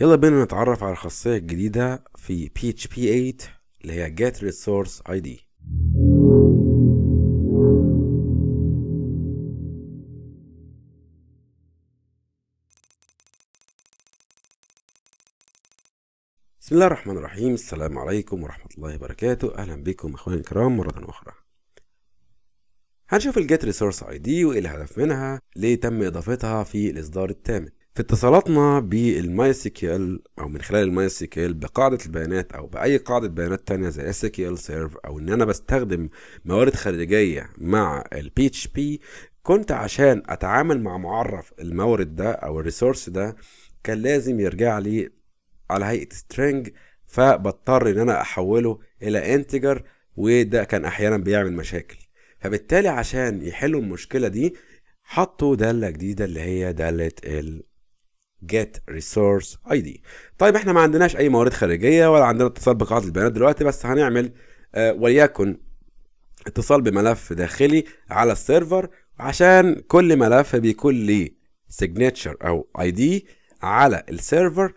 يلا بينا نتعرف على الخاصية الجديدة في PHP 8 اللي هي Get Resource ID. بسم الله الرحمن الرحيم. السلام عليكم ورحمة الله وبركاته. أهلا بكم إخواني الكرام مرة أخرى. هنشوف ال Get Resource ID وإيه الهدف منها، ليه تم إضافتها في الإصدار الثامن. في اتصالاتنا بالماي سي كيو ال او من خلال الماي سي كيو ال بقاعده البيانات او باي قاعده بيانات تانية زي اس كيو ال سيرف، او ان انا بستخدم موارد خارجيه مع البي اتش بي، كنت عشان اتعامل مع معرف المورد ده او الريسورس ده كان لازم يرجع لي على هيئه سترينج، فبضطر ان انا احوله الى انتجر، وده كان احيانا بيعمل مشاكل. فبالتالي عشان يحلوا المشكله دي حطوا داله جديده اللي هي داله ال Get Resource ID. طيب احنا ما عندناش اي موارد خارجيه ولا عندنا اتصال بقاعده البيانات دلوقتي، بس هنعمل وليكن اتصال بملف داخلي على السيرفر، عشان كل ملف بيكون ليه signature او ID على السيرفر،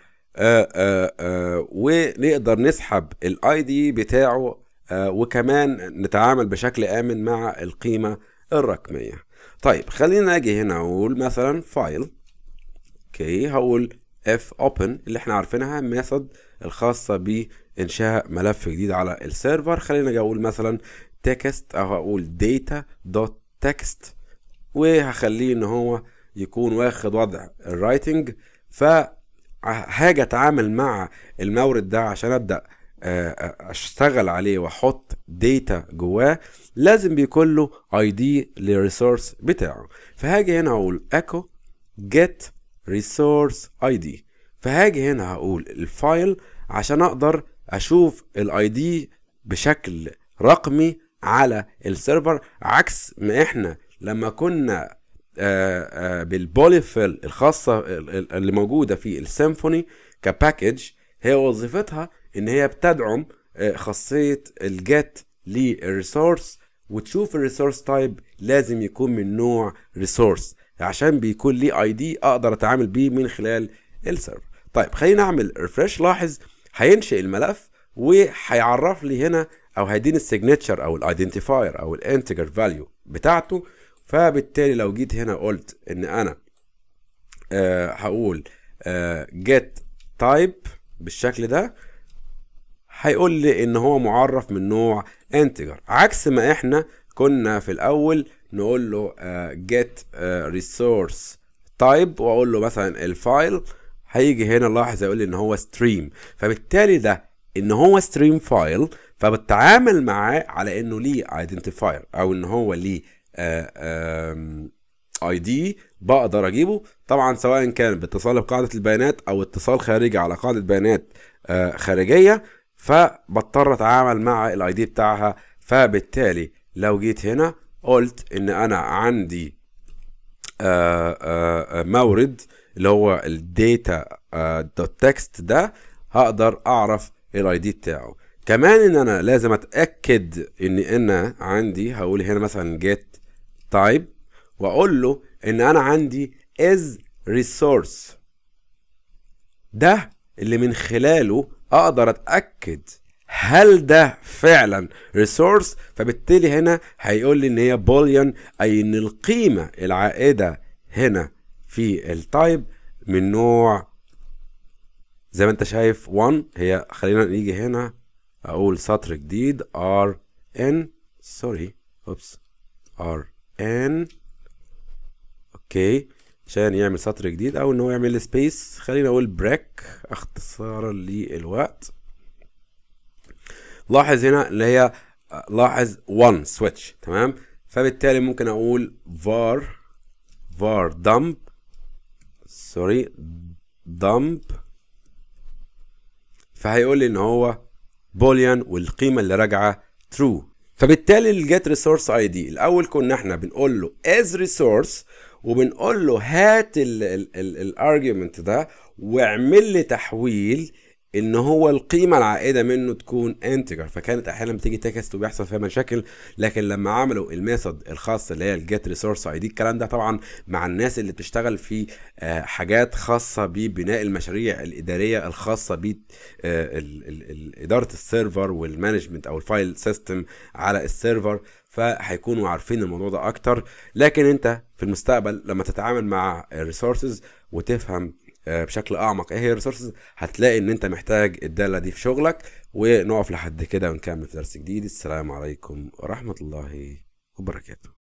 ونقدر نسحب الاي دي بتاعه، وكمان نتعامل بشكل امن مع القيمه الرقميه. طيب خلينا اجي هنا اقول مثلا فايل، اوكي، هقول اف اوبن اللي احنا عارفينها ميثود الخاصه بانشاء ملف جديد على السيرفر. خلينا اجي اقول مثلا تكست، او هقول data دوت تكست، وهخليه ان هو يكون واخد وضع الرايتنج. فهاجي اتعامل مع المورد ده عشان ابدا اشتغل عليه واحط داتا جواه، لازم بيكون له اي دي للريسورس بتاعه. فهاجي هنا اقول echo get resource ID، فهاجي هنا هقول الفايل عشان اقدر اشوف الاي دي بشكل رقمي على السيرفر، عكس ما احنا لما كنا بالبوليفيل الخاصة اللي موجودة في السيمفوني كباكج. هي وظيفتها ان هي بتدعم خاصية الجيت للريسورس، وتشوف الريسورس تايب لازم يكون من نوع ريسورس عشان بيكون ليه اي دي اقدر اتعامل بيه من خلال السيرفر. طيب خلينا نعمل ريفرش. لاحظ هينشئ الملف وهيعرف لي هنا او هيديني السيجنتشر او الايدنتيفاير او الانتجر فاليو بتاعته. فبالتالي لو جيت هنا قلت ان انا هقول get type بالشكل ده، هيقول لي ان هو معرف من نوع انتجر، عكس ما احنا كنا في الاول نقول له get resource type واقول له مثلا الفايل. هيجي هنا لاحظ يقول لي ان هو stream، فبالتالي ده ان هو stream فايل، فبتعامل معاه على انه ليه identifier او ان هو ليه اي دي بقدر اجيبه. طبعا سواء كان باتصال بقاعده البيانات او اتصال خارجي على قاعده بيانات خارجيه، فبضطر اتعامل مع الاي دي بتاعها. فبالتالي لو جيت هنا قلت ان انا عندي مورد اللي هو الداتا دوت تكست ده، هقدر اعرف الاي دي بتاعه. كمان ان انا لازم اتاكد ان انا عندي، هقول هنا مثلا get type واقول له ان انا عندي is resource، ده اللي من خلاله اقدر اتاكد هل ده فعلا ريسورس. فبالتالي هنا هيقول لي ان هي بوليان، اي ان القيمه العائده هنا في التايب من نوع زي ما انت شايف 1. هي خلينا نيجي هنا اقول سطر جديد rn rn اوكي، عشان يعمل سطر جديد او ان هو يعمل سبيس. خلينا اقول بريك اختصارا للوقت. لاحظ هنا اللي هي لاحظ 1 سويتش، تمام. فبالتالي ممكن اقول var dump، فهيقول لي ان هو بوليان والقيمه اللي راجعه true. فبالتالي الجيت ريسورس اي دي الاول كنا احنا بنقول له as resource، وبنقول له هات الارجيومنت ده واعمل لي تحويل ان هو القيمه العائده منه تكون انتجر، فكانت احيانا بتيجي تكست وبيحصل فيها مشاكل. لكن لما عملوا الميثود الخاصه اللي هي الجيت ريسورس اي دي، الكلام ده طبعا مع الناس اللي بتشتغل في حاجات خاصه ببناء المشاريع الاداريه الخاصه ب اداره السيرفر والمانجمنت او الفايل سيستم على السيرفر، فهيكونوا عارفين الموضوع ده اكتر. لكن انت في المستقبل لما تتعامل مع الريسورسز وتفهم بشكل اعمق ايه هي الريسورسز، هتلاقي ان انت محتاج الداله دي في شغلك. ونقف لحد كده ونكمل في درس جديد. السلام عليكم ورحمه الله وبركاته.